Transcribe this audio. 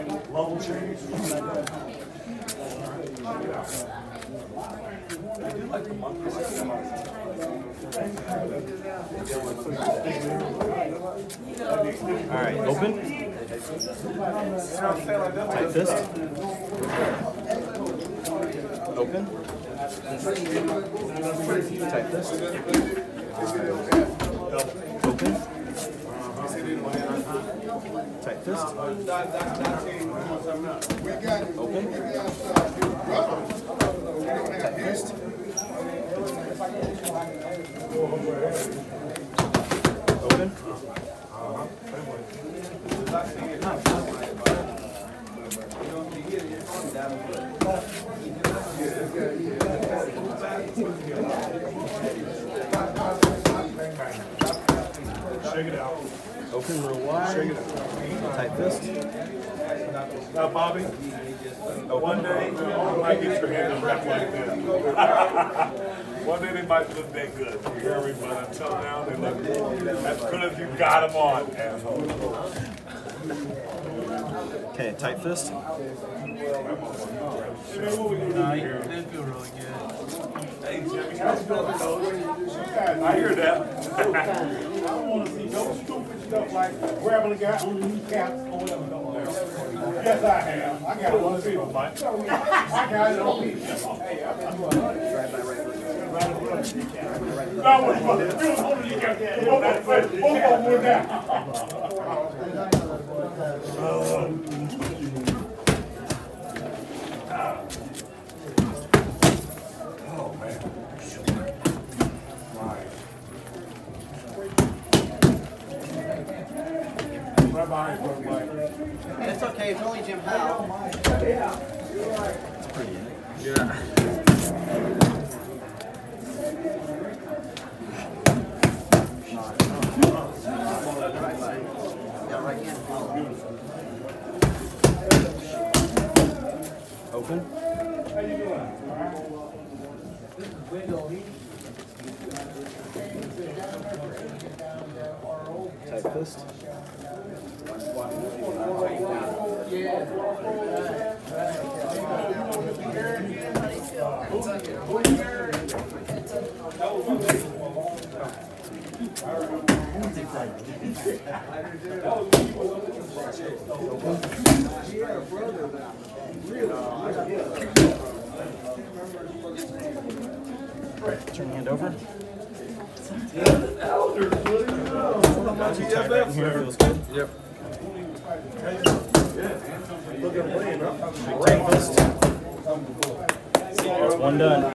Level change. Alright, open. Tight fist. Open. Tight fist. Open. Tight fist. Open. Tight fist. Open. Shake it out. Open real wide. Shake it out. Tight fist. Now, Bobby, one day you might get your hand wrapped like that. One day they might look that good. You hear me? But until now, they look as good as you got them on, asshole. Okay, tight fist. It did feel really good. Hey, Jimmy, how's it going, Coach? I hear that. I don't want to see no stupid stuff like grabbing a guy on the kneecaps or whatever. Yes, I have. I got one too, Mike. I got it on me. Hey, I'm going to no, what's on the kneecap? Both of them were down. Oh, man. Right behind you, Mike. It's okay, it's only Jim Howe. Yeah. It's pretty in it. Yeah. Open. How you doing? Tight fist. Turn your hand over. Not too tight right in here, feels good. Yep. Tight fist. That's one done.